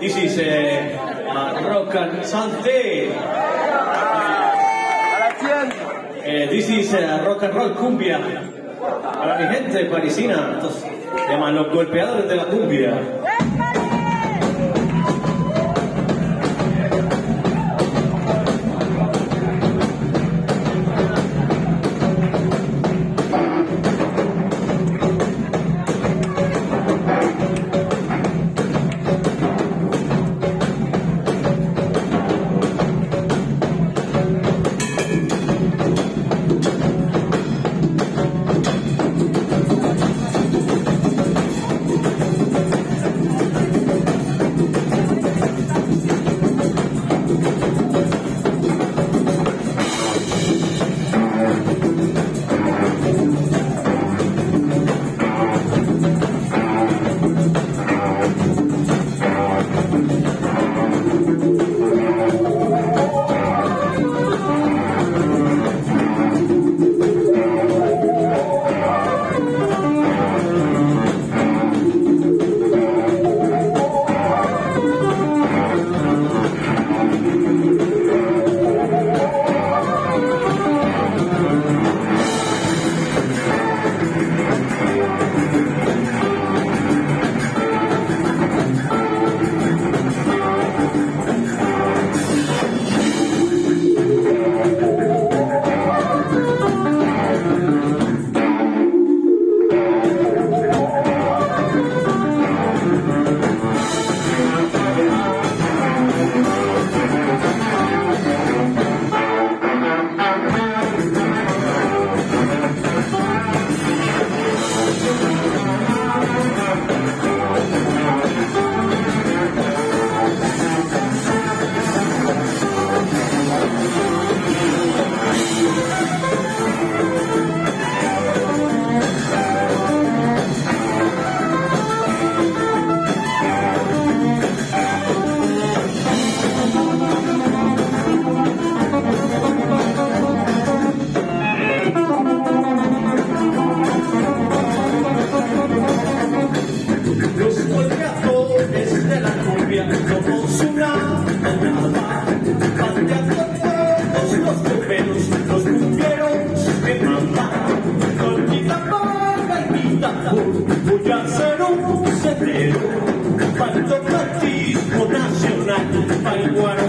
This is rock and Santé. This is rock and roll cumbia. Para mi gente parisina, estos se llaman los golpeadores de la cumbia. Somos una manada, pateando todos los cuperos, los cumbieros que mandan, con guitarra y guitarra, voy a hacer un sendero, para el tocatismo nacional, para el guaraní.